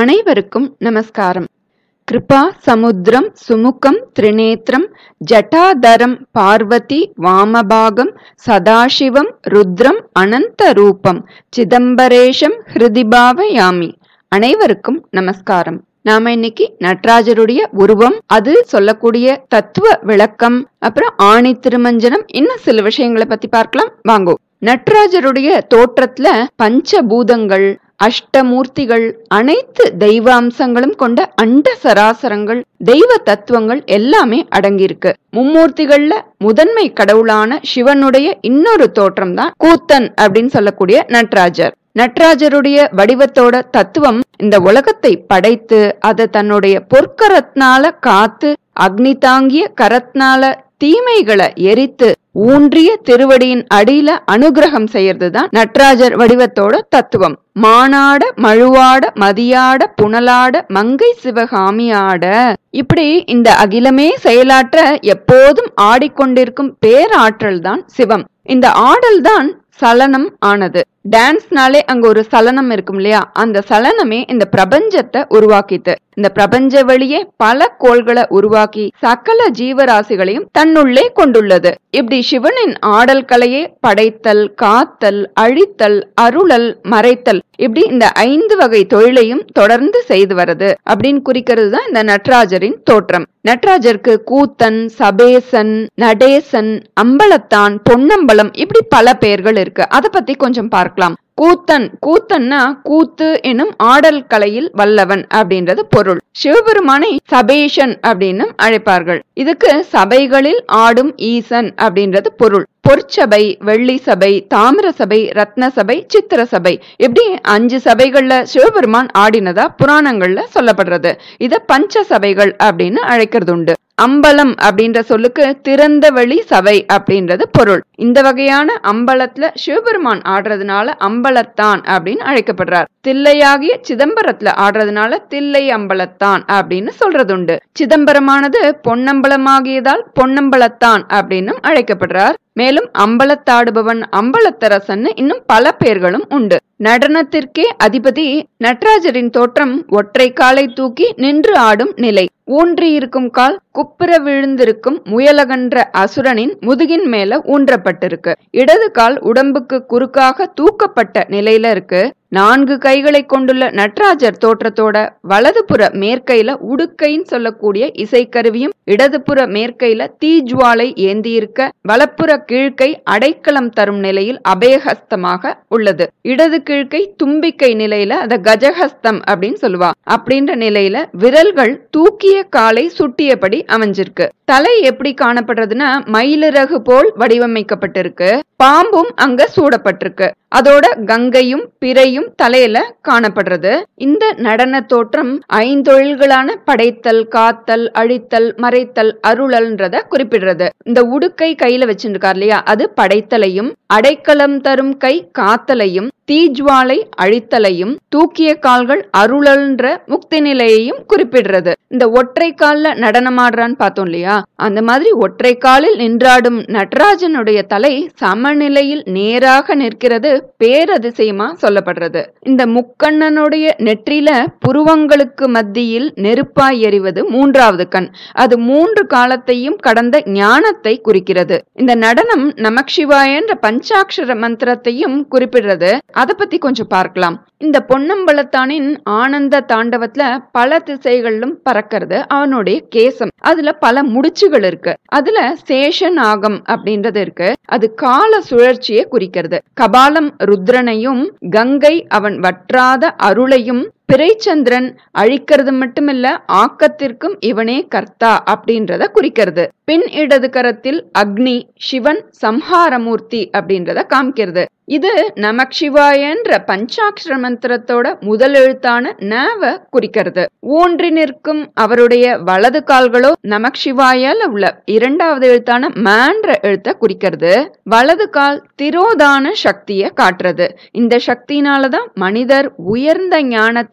அனைவருக்கும் நமஸ்காரம். கிருபா சமுத்திரம் சுமுகம் திரிநேத்திரம் ஜட்டாதரம் பார்வதி வாமபாகம் சதாசிவம் ருத்ரம் அனந்த ரூபம் சிதம்பரேஷம் ஹிருதிபாவயாமி. அனைவருக்கும் நமஸ்காரம். நாம இன்னைக்கு நடராஜருடைய உருவம், அது சொல்லக்கூடிய தத்துவ விளக்கம், அப்புறம் ஆணி திருமஞ்சனம், இன்னும் சில விஷயங்களை பத்தி பார்க்கலாம். வாங்கோ. நடராஜருடைய தோற்றத்துல பஞ்சபூதங்கள், அஷ்டமூர்த்திகள், அனைத்து தெய்வாம்சங்களும் கொண்ட அண்ட சராசரங்கள், தெய்வ தத்துவங்கள் எல்லாமே அடங்கியிருக்கு. மும்மூர்த்திகள்ல முதன்மை கடவுளான சிவனுடைய இன்னொரு தோற்றம் தான் கூத்தன் அப்படின்னு சொல்லக்கூடிய நடராஜர். நடராஜருடைய வடிவத்தோட தத்துவம் இந்த உலகத்தை படைத்து அதை தன்னுடைய பொற்கரத்னால காத்து, அக்னி தாங்கிய கரத்னால தீமைகளை எரித்து, ஊன்றிய திருவடியின் அடியில அனுகிரகம் செய்யறதுதான் நடராஜர் வடிவத்தோட தத்துவம். மானாட மழுவாட மதியாட புனலாட மங்கை சிவகாமியாட, இப்படி இந்த அகிலமே செயலாற்ற எப்போதும் ஆடிக்கொண்டிருக்கும் பேராற்றல் தான் சிவம். இந்த ஆடல் தான் சலனம் ஆனது. டான்ஸ்னாலே அங்க ஒரு சலனம் இருக்கும் இல்லையா, அந்த சலனமே இந்த பிரபஞ்சத்தை உருவாக்கிட்டு, இந்த பிரபஞ்ச வழியே பல கோள்களை உருவாக்கி சகல ஜீவராசிகளையும் தன்னுள்ளே கொண்டுள்ளது. இப்படி சிவனின் ஆடல் கலையே படைத்தல், காத்தல், அழித்தல், அருளல், மறைத்தல், இப்படி இந்த 5 வகை தொழிலையும் தொடர்ந்து செய்து வருது அப்படின்னு குறிக்கிறது தான் இந்த நடராஜரின் தோற்றம். நடராஜருக்கு கூத்தன், சபேசன், நடேசன், அம்பலத்தான், பொன்னம்பலம், இப்படி பல பெயர்கள் இருக்கு. அதை பத்தி கொஞ்சம் பார்க்கலாம். கூத்தன், கூத்தன்னா கூத்து எனும் ஆடல் கலையில் வல்லவன் அப்படின்றது பொருள். சிவபெருமானை சபேஷன் அப்படின்னு அழைப்பார்கள். இதுக்கு சபைகளில் ஆடும் ஈசன் அப்படின்றது பொருள். பொற்சபை, வெள்ளி சபை, தாமிர சபை, ரத்ன சபை, சித்திர சபை, இப்படி 5 சபைகள்ல சிவபெருமான் ஆடினதா புராணங்கள்ல சொல்லப்படுறது. இத பஞ்ச சபைகள் அப்படின்னு அழைக்கிறது உண்டு. அம்பலம் அப்படின்ற சொல்லுக்கு திறந்த வெளி சபை அப்படின்றது பொருள். இந்த வகையான அம்பலத்துல சிவபெருமான் ஆடுறதுனால அம்பலத்தான் அப்படின்னு அழைக்கப்படுறார். தில்லையாகிய சிதம்பரத்துல ஆடுறதுனால தில்லை அம்பலத்தான் அப்படின்னு சொல்றது உண்டு. சிதம்பரமானது பொன்னம்பலமாகியதால் பொன்னம்பலத்தான் அப்படின்னு அழைக்கப்படுறார். மேலும் அம்பலத்தாடுபவன், அம்பலத்தரசன், இன்னும் பல பெயர்களும் உண்டு. நடனத்திற்கே அதிபதி நடராஜரின் தோற்றம் ஒற்றை காலை தூக்கி நின்று ஆடும் நிலை. ஊன்றி இருக்கும் கால் குப்புற விழுந்திருக்கும் முயலகன்ற அசுரனின் முதுகின் மேல ஊன்றப்பட்டிருக்கு. இடது கால் உடம்புக்கு குறுக்காக தூக்கப்பட்ட நிலையில இருக்கு. 4 கைகளை கொண்டுள்ள நடராஜர் தோற்றத்தோட வலதுபுற மேற்கையில உடுக்கைன்னு சொல்லக்கூடிய இசைக்கருவியும், இடதுபுற மேற்கையில தீஜ்வாலை ஏந்தி இருக்க, வலப்புற கீழ்கை அடைக்கலம் தரும் நிலையில் அபயஹஸ்தமாக உள்ளது. இடது கீழ்கை தும்பிக்கை நிலையில அத கஜஹஸ்தம் அப்படின்னு சொல்லுவா. அப்படின்ற நிலையில விரல்கள் தூக்கிய காலை சுட்டியபடி அமைஞ்சிருக்கு. தலை எப்படி காணப்படுறதுன்னா மயிலிறகு போல் வடிவமைக்கப்பட்டிருக்கு. பாம்பும் அங்க சூடப்பட்டிருக்கு. அதோட கங்கையும் பிறையும் தலையில காணப்படுறது. இந்த நடன தோற்றம் 5 தொழில்களான படைத்தல், காத்தல், அழித்தல், மறைத்தல், அருளல்ன்றத குறிப்பிடுறது. இந்த உடுக்கை கையில வச்சிருக்கார் இல்லையா, அது படைத்தலையும், அடைக்கலம் தரும் கை காத்தலையும், தீஜ்வாலை அழித்தலையும், தூக்கிய கால்கள் அருளல்ன்ற முக்தி நிலையையும் குறிப்பிடுறது. இந்த ஒற்றை கால்ல நடனமாடுறான்னு பார்த்தோம் இல்லையா, அந்த மாதிரி ஒற்றை காலில் நின்றாடும் நடராஜனுடைய தலை சமநிலையில் நேராக நிற்கிறது. பேரதிசயமா சொல்லப்படுறது. இந்த முக்கண்ணனுடைய நெற்றில புருவங்களுக்கு மத்தியில் நெருப்பாய் எறிவது 3வது கண். அது 3 காலத்தையும் கடந்த ஞானத்தை குறிக்கிறது. இந்த நடனம் நமசிவாய என்ற பஞ்சாட்சர மந்திரத்தையும் குறிப்பிடுறது. அதை பத்தி கொஞ்சம் பார்க்கலாம். இந்த பொன்னம்பலத்தானின் ஆனந்த தாண்டவத்துல பல திசைகளிலும் பறக்கிறது அவனுடைய கேசம். அதுல பல முடிச்சுகள் இருக்கு. அதுல சேஷநாகம் அப்படின்றது இருக்கு. அது கால சுழற்சியை குறிக்கிறது. கபாலம் ருத்ரனையும், கங்கை அவன் வற்றாத அருளையும், பிறைச்சந்திரன் அழிக்கிறது மட்டுமில்ல ஆக்கத்திற்கும் இவனே கர்த்தா அப்படின்றத குறிக்கிறது. பின் இடது கரத்தில் அக்னி, சிவன் சம்ஹாரமூர்த்தி அப்படின்றத காமிக்கிறது. இது நமசிவாயன்ற பஞ்சாட்சர மந்திரத்தோட முதல் எழுத்தான நவ குறிக்கிறது. ஊன்றி நிற்கும் அவருடைய வலது கால்களோ நமசிவாயால உள்ள 2வது எழுத்தான மான்ற எழுத்த குறிக்கிறது. வலது கால் திரோதான சக்தியை காட்டுறது. இந்த சக்தியினாலதான் மனிதர் உயர்ந்த ஞானத்தை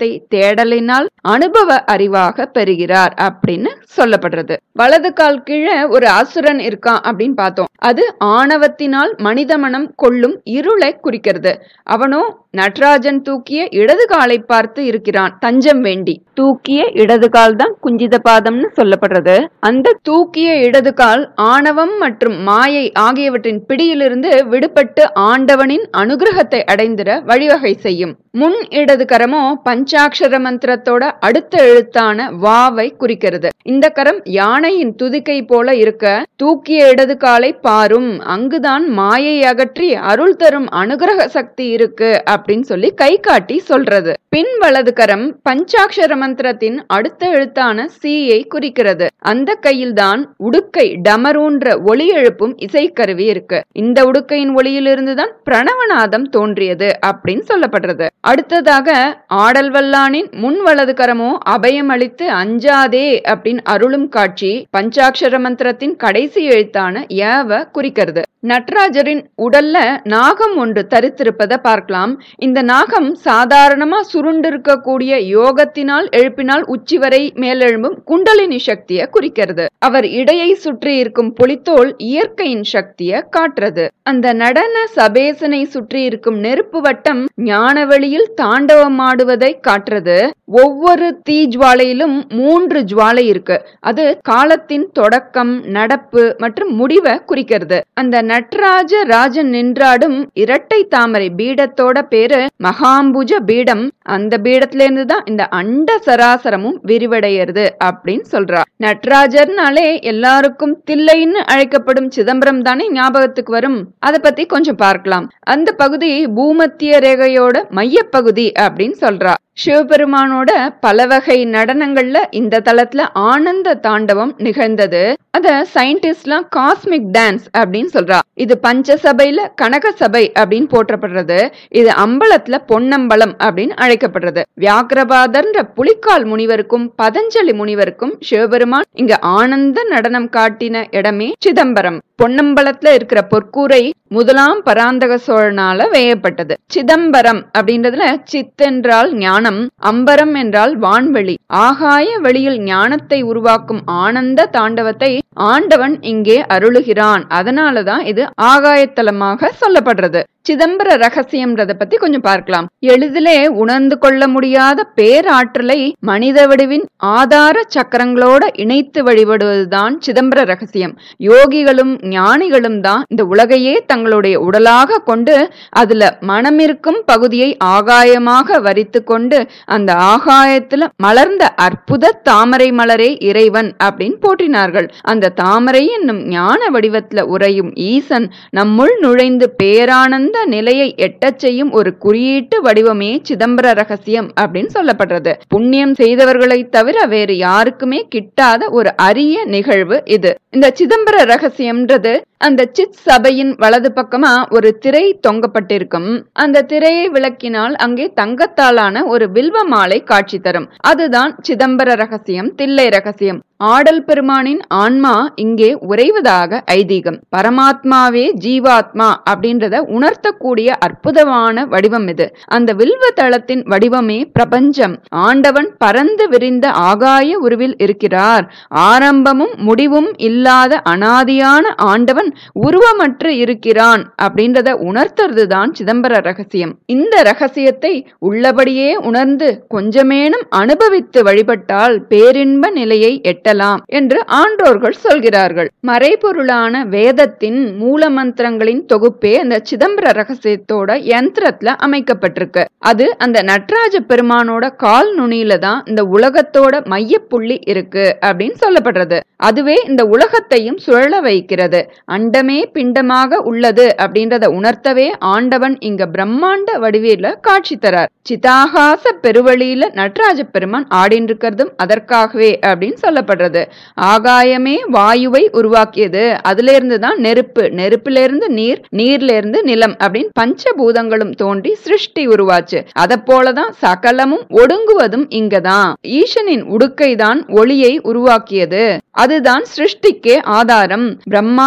ஞானத்தை தேடலினால் அனுபவ அறிவாக பெறுகிறார் அப்படின்னு சொல்லப்படுறது. வலது கால் கீழே ஒரு அசுரன் இருக்கான் அப்படின்னு பார்த்தோம். அது ஆணவத்தினால் மனித மனம் கொள்ளும் இருளை குறிக்கிறது. அவனோ நடராஜன் தூக்கிய இடது காலை பார்த்து இருக்கிறான் தஞ்சம் வேண்டி. தூக்கிய இடது கால் தான் குஞ்சித பாதம்னு சொல்லப்படுறது. அந்த தூக்கிய இடது கால் ஆணவம் மற்றும் மாயை ஆகியவற்றின் பிடியிலிருந்து விடுபட்டு ஆண்டவனின் அனுகிரகத்தை அடைந்திட வழிவகை செய்யும். முன் இடது கரமோ பஞ்சாட்சர மந்திரத்தோட அடுத்த எழுத்தான வாவை குறிக்கிறது. இந்த கரம் யானையின் துதிக்கை போல இருக்க தூக்கிய இடது காலை பாரும், அங்குதான் மாயை அகற்றி அருள் தரும் அனுகிரக சக்தி இருக்கு அப்படின்னு சொல்லி கை காட்டி சொல்றது. பின் வலது கரம் பஞ்சாட்சர மந்திரத்தின் அடுத்த எழுத்தான சீயை குறிக்கிறது. அந்த கையில்தான் உடுக்கை டமரூன்ற ஒளி எழுப்பும் இசைக்கருவி இருக்கு. இந்த உடுக்கையின் ஒளியிலிருந்துதான் பிரணவநாதம் தோன்றியது அப்படின்னு சொல்லப்படுறது. அடுத்ததாக ஆடல் வல்லானின் முன் வலது கரமோ அபயம் அளித்து அஞ்சாதே அப்படின்னு அருளும் காட்சி பஞ்சாட்சர மந்திரத்தின் கடைசி எழுத்தான ஏவ குறிக்கிறது. நடராஜரின் உடல்ல நாகம் ஒன்று தரித்திருப்பதை பார்க்கலாம். இந்த நாகம் சாதாரணமா சுருண்டிருக்கக்கூடிய யோகத்தினால் எழுப்பினால் உச்சி வரை மேலெழும்பும் குண்டலினி சக்தியை குறிக்கிறது. அவர் இடையை சுற்றி இருக்கும் புலித்தோல் இயற்கையின் சக்தியை காட்டுறது. அந்த நடன சபேசனை சுற்றி இருக்கும் நெருப்பு வட்டம் ஞான வெளியில் தாண்டவமாடுவதை காட்டுறது. ஒவ்வொரு தீ ஜுவாலையிலும் 3 ஜுவாலை இருக்கு. அது காலத்தின் தொடக்கம், நடப்பு மற்றும் முடிவை குறிக்கிறது. அந்த நடராஜ ராஜன் நின்றாடும் இரட்டை தாமரை பீடத்தோட பேரு மகாம்புஜ பீடம். அந்த பீடத்துல இருந்துதான் இந்த அண்ட சராசரமும் விரிவடைகிறது அப்படின்னு சொல்றா. நடராஜர்னாலே எல்லாருக்கும் தில்லைன்னு அழைக்கப்படும் சிதம்பரம் தானே ஞாபகத்துக்கு வரும். அதை பத்தி கொஞ்சம் பார்க்கலாம். அந்த பகுதி பூமத்திய ரேகையோட மையப்பகுதி அப்படின்னு சொல்றா. சிவபெருமானோட பல வகை நடனங்கள்ல இந்த தளத்துல ஆனந்த தாண்டவம் நிகழ்ந்தது. அத சயின்டிஸ்ட்லாம் காஸ்மிக் டான்ஸ் அப்படின்னு சொல்றா. இது பஞ்சசபையில கனக சபை அப்படின்னு போற்றப்படுறது. இது அம்பலத்துல பொன்னம்பலம் அப்படின்னு அழைக்கப்படுறது. வியாக்கிரபாதர்ன்ற புலிக்கால் முனிவருக்கும் பதஞ்சலி முனிவருக்கும் சிவபெருமான் இங்க ஆனந்த நடனம் காட்டின இடமே சிதம்பரம். பொன்னம்பலத்துல இருக்கிற பொற்கூரை முதலாம் பராந்தக சோழனால வேயப்பட்டது. சிதம்பரம் அப்படின்றதுல சித் என்றால் ஞானம், அம்பரம் என்றால் வான்வெளி. ஆகாய வெளியில் ஞானத்தை உருவாக்கும் ஆனந்த தாண்டவத்தை ஆண்டவன் இங்கே அருளுகிறான். அதனாலதான் இது ஆகாயத்தலமாக சொல்லப்படுறது. சிதம்பர ரகசியம்ன்றத பத்தி கொஞ்சம் பார்க்கலாம். எளிதிலே உணர்ந்து கொள்ள முடியாத பேராற்றலை மனித வடிவின் ஆதார சக்கரங்களோட இணைத்து வழிபடுவதுதான் சிதம்பர ரகசியம். யோகிகளும் ஞானிகளும் தான் இந்த உலகையே தங்களுடைய உடலாக கொண்டு அதுல மனமிருக்கும் பகுதியை ஆகாயமாக வரித்து கொண்டு அந்த ஆகாயத்துல மலர்ந்த அற்புத தாமரை மலரே இறைவன் அப்படின்னு போற்றினார்கள். அந்த தாமரை என்னும் ஞான வடிவத்துல உறையும் ஈசன் நம்முள் நுழைந்து பேரானந்த நிலையை எட்டச் செய்யும் ஒரு குறியீட்டு வடிவமே சிதம்பர ரகசியம் அப்படின்னு சொல்லப்படுறது. புண்ணியம் செய்தவர்களை தவிர வேறு யாருக்குமே கிட்டாத ஒரு அரிய நிகழ்வு இது. இந்த சிதம்பர ரகசியம்ன்றது அந்த சித் சபையின் வலது பக்கமா ஒரு திரை தொங்கப்பட்டிருக்கும். அந்த திரையை விளக்கினால் அங்கே தங்கத்தாலான ஒரு வில்வ மாலை காட்சி தரும். அதுதான் சிதம்பர ரகசியம், தில்லை ரகசியம். ஆடல் பெருமானின் ஆன்மா இங்கே உறைவதாக ஐதீகம். பரமாத்மாவே ஜீவாத்மா அப்படின்றத உணர்த்தக்கூடிய அற்புதமான வடிவம் இது. அந்த வில்வ தளத்தின் வடிவமே பிரபஞ்சம். ஆண்டவன் பரந்து விரிந்த ஆகாய உருவில் இருக்கிறார். ஆரம்பமும் முடிவும் இல்லாத அனாதியான ஆண்டவன் உருவமற்று இருக்கிறான் அப்படின்றத உணர்த்துறதுதான் சிதம்பர ரகசியம். இந்த ரகசியத்தை உள்ளபடியே உணர்ந்து கொஞ்சமேனும் அனுபவித்து வழிபட்டால் பேரின்ப நிலையை எட்டலாம் என்று ஆன்றோர்கள் சொல்கிறார்கள். மறைபொருளான வேதத்தின் மூல மந்திரங்களின் தொகுப்பே அந்த சிதம்பர ரகசியத்தோட யந்திரத்துல அமைக்கப்பட்டிருக்கு. அது அந்த நடராஜ பெருமானோட கால் நுனியில தான் இந்த உலகத்தோட மையப்புள்ளி இருக்கு அப்படின்னு சொல்லப்படுறது. அதுவே இந்த உலகத்தையும் சுழல வைக்கிறது. அண்டமே பிண்டமாக உள்ளது அப்படின்றத உணர்த்தவே ஆண்டவன் இங்க பிரம்மாண்ட வடிவில காட்சி தரார். சிதாகாச பெருவழியில நடராஜ பெருமான் ஆடின் இருக்கிறதும் அதற்காகவே அப்படின்னு சொல்லப்படுறது. ஆகாயமே வாயுவை உருவாக்கியது. அதுல இருந்துதான் நெருப்பு, நெருப்புல இருந்து நீர், நீர்ல இருந்து நிலம் அப்படின்னு பஞ்சபூதங்களும் தோன்றி சிருஷ்டி உருவாச்சு. அத போலதான் சகலமும் ஒடுங்குவதும் இங்கதான். ஈசனின் உடுக்கைதான் ஒளியை உருவாக்கியது. அதுதான் சிருஷ்டிக்கே ஆதாரம். பிரம்மாண்ட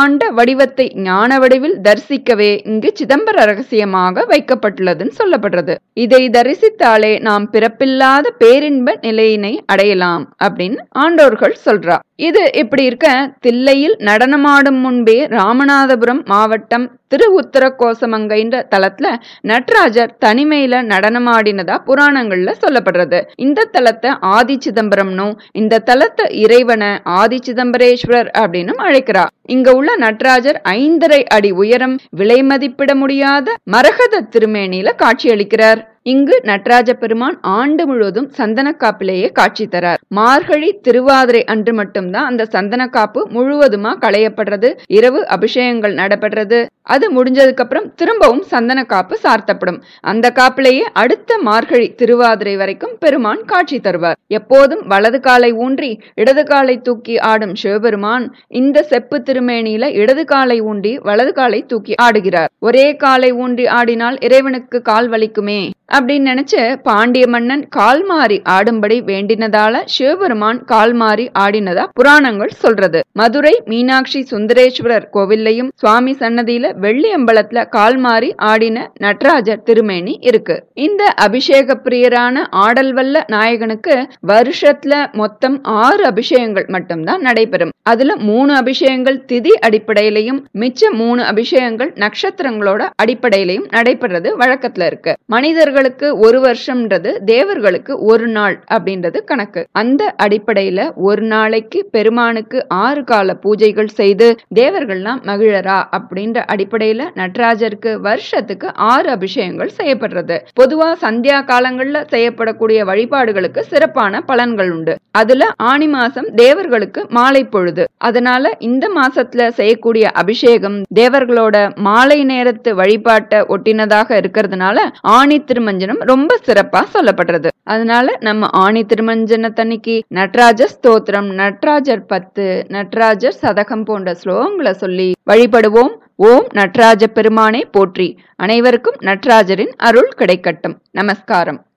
வடிவத்தை ஞான வடிவில் தரிசிக்கவே இங்கு சிதம்பர ரகசியமாக வைக்கப்பட்டுள்ளதுன்னு சொல்லப்படுறது. இதை தரிசித்தாலே நாம் பிறப்பில்லாத பேரின்ப நிலையினை அடையலாம் அப்படின்னு ஆண்டோர்கள் சொல்றா. இது இப்படி இருக்க, தில்லையில் நடனமாடும் முன்பே ராமநாதபுரம் மாவட்டம் திருஉத்தரகோசமங்கைன்ற தலத்துல நடராஜர் தனிமையில நடனமாடினதா புராணங்கள்ல சொல்லப்படுறது. இந்த தலத்தை ஆதி சிதம்பரம்னும் இந்த தலத்தை இறைவனை ஆதி சிதம்பரேஸ்வரர் அப்படின்னு அழைக்கிறா. இங்க உள்ள நடராஜர் 5.5 அடி உயரம், விலை மதிப்பிட முடியாத மரகத திருமேனியில காட்சியளிக்கிறார். இங்கு நடராஜ பெருமான் ஆண்டு முழுவதும் சந்தன காப்பிலேயே காட்சி தரார். மார்கழி திருவாதிரை அன்று மட்டும்தான் அந்த சந்தன காப்பு முழுவதுமா களையப்படுறது, இரவு அபிஷேகங்கள் நடைபெறது. அது முடிஞ்சதுக்கு அப்புறம் திரும்பவும் சந்தன காப்பு சார்த்தப்படும். அந்த காப்பிலேயே அடுத்த மார்கழி திருவாதிரை வரைக்கும் பெருமான் காட்சி தருவார். எப்போதும் வலது காலை ஊன்றி இடது காலை தூக்கி ஆடும் சிவபெருமான் இந்த செப்பு திருமேனியில இடது காலை ஊன்றி வலது காலை தூக்கி ஆடுகிறார். ஒரே காலை ஊன்றி ஆடினால் இறைவனுக்கு கால் வலிக்குமே அப்படின்னு நினைச்சு பாண்டிய மன்னன் கால் மாறி ஆடும்படி வேண்டினதால சிவபெருமான் கால் மாறி ஆடினதா புராணங்கள் சொல்றது. மதுரை மீனாட்சி சுந்தரேஸ்வரர் கோவில்லையும் சுவாமி சன்னதியில வெள்ளி அம்பலத்துல கால் மாறி ஆடின நடராஜர் திருமேனி இருக்கு. இந்த அபிஷேக பிரியரான ஆடல் வல்ல நாயகனுக்கு வருஷத்துல மொத்தம் 6 அபிஷேகங்கள் மட்டும்தான் நடைபெறும். அதுல 3 அபிஷேகங்கள் திதி அடிப்படையிலையும் மிச்ச 3 அபிஷேகங்கள் நட்சத்திரங்களோட அடிப்படையிலையும் நடைபெறது வழக்கத்துல இருக்கு. மனிதர்களுக்கு 1 வருஷம்ன்றது, தேவர்களுக்கு 1 நாள் அப்படின்றது கணக்கு. அந்த அடிப்படையில ஒரு நாளைக்கு பெருமானுக்கு 6 கால பூஜைகள் செய்து தேவர்கள்லாம் மகிழரா அப்படின்ற அடிப்படையில நடராஜருக்கு வருஷத்துக்கு 6 அபிஷேகங்கள் செய்யப்படுறது. பொதுவா சந்தியா காலங்கள்ல செய்யப்படக்கூடிய வழிபாடுகளுக்கு சிறப்பான பலன்கள் உண்டு. அதுல ஆனி மாசம் தேவர்களுக்கு மாலை பொழுது. அதனால இந்த மாசத்துல செய்யக்கூடிய அபிஷேகம் தேவர்களோட மாலை நேரத்து வழிபாட்டை ஒட்டினதாக இருக்கிறதுனால ஆணி திருமஞ்சனம் ரொம்ப சிறப்பா சொல்லப்படுறது. அதனால நம்ம ஆணி திருமஞ்சனத்தன்னைக்கு நடராஜர் ஸ்தோத்திரம், நடராஜர் 10, நடராஜர் சதகம் போன்ற ஸ்லோகங்களை சொல்லி வழிபடுவோம். ஓம் நடராஜ பெருமானே போற்றி. அனைவருக்கும் நடராஜரின் அருள் கிடைக்கட்டும். நமஸ்காரம்.